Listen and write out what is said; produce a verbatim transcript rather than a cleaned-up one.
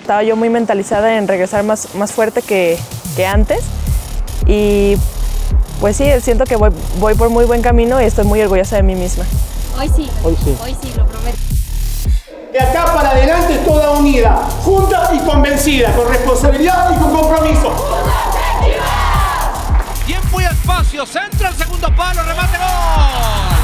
estaba yo muy mentalizada en regresar más, más fuerte que, que antes. Y pues sí, siento que voy, voy por muy buen camino y estoy muy orgullosa de mí misma. Hoy sí, hoy sí, hoy sí, lo prometo. De acá para adelante toda unida, junta y convencida, con responsabilidad y con compromiso. Tiempo y espacio, centra el segundo palo, remate, gol.